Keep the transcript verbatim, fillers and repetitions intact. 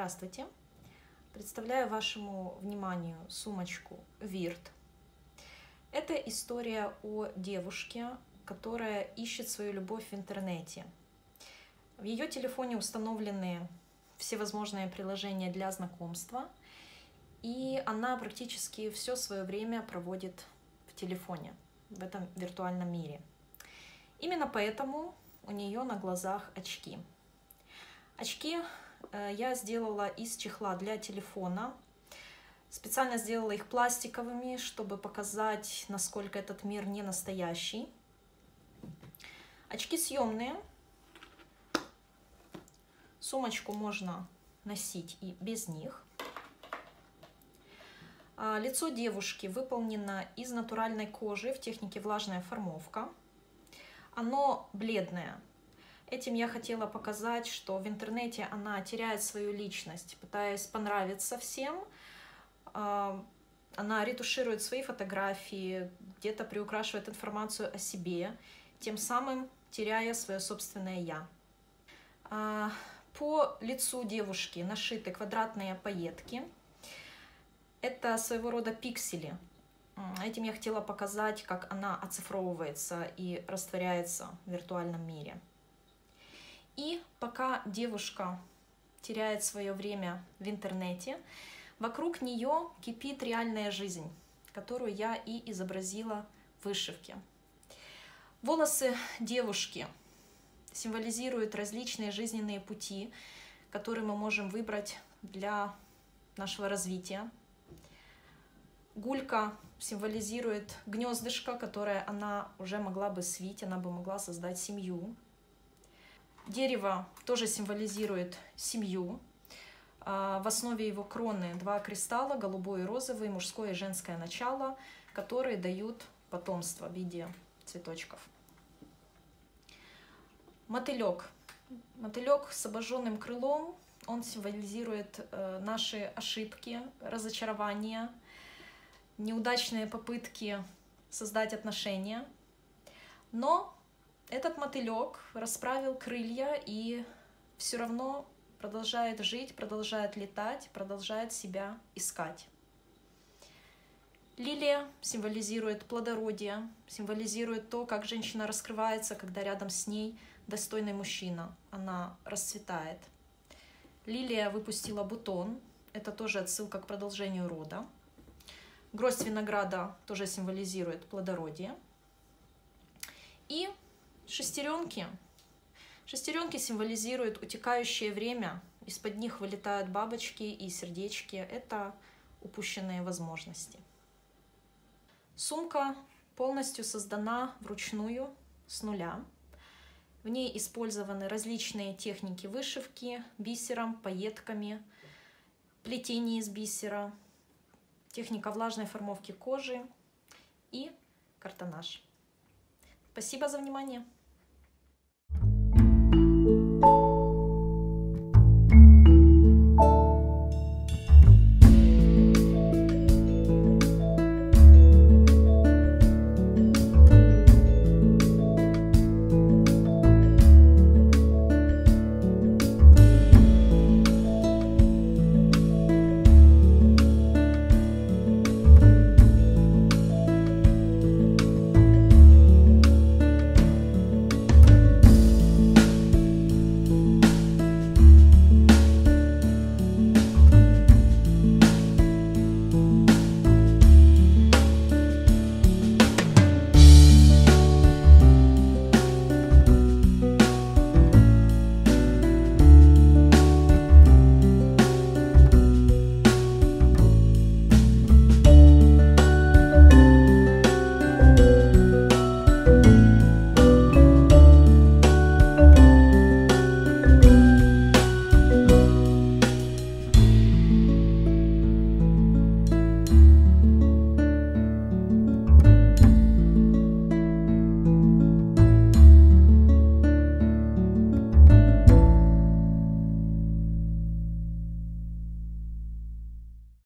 Здравствуйте! Представляю вашему вниманию сумочку Вирт. Это история о девушке, которая ищет свою любовь в интернете. В ее телефоне установлены всевозможные приложения для знакомства, и она практически все свое время проводит в телефоне, в этом виртуальном мире. Именно поэтому у нее на глазах очки. Очки я сделала из чехла для телефона. Специально сделала их пластиковыми, чтобы показать, насколько этот мир не настоящий. Очки съемные. Сумочку можно носить и без них. Лицо девушки выполнено из натуральной кожи в технике влажная формовка. Оно бледное. Этим я хотела показать, что в интернете она теряет свою личность, пытаясь понравиться всем. Она ретуширует свои фотографии, где-то приукрашивает информацию о себе, тем самым теряя свое собственное «я». По лицу девушки нашиты квадратные пайетки. Это своего рода пиксели. Этим я хотела показать, как она оцифровывается и растворяется в виртуальном мире. И пока девушка теряет свое время в интернете, вокруг нее кипит реальная жизнь, которую я и изобразила в вышивке. Волосы девушки символизируют различные жизненные пути, которые мы можем выбрать для нашего развития. Гулька символизирует гнездышко, которое она уже могла бы свить, она бы могла создать семью. Дерево тоже символизирует семью. В основе его кроны два кристалла, голубой и розовый, мужское и женское начало, которые дают потомство в виде цветочков. Мотылек. Мотылек с обожженным крылом, он символизирует наши ошибки, разочарования, неудачные попытки создать отношения. Но этот мотылек расправил крылья и все равно продолжает жить, продолжает летать, продолжает себя искать. Лилия символизирует плодородие, символизирует то, как женщина раскрывается, когда рядом с ней достойный мужчина. Она расцветает. Лилия выпустила бутон. Это тоже отсылка к продолжению рода. Гроздь винограда тоже символизирует плодородие. И шестеренки. Шестеренки символизируют утекающее время. Из-под них вылетают бабочки и сердечки. Это упущенные возможности. Сумка полностью создана вручную, с нуля. В ней использованы различные техники вышивки бисером, пайетками, плетение из бисера, техника влажной формовки кожи и картонаж. Спасибо за внимание!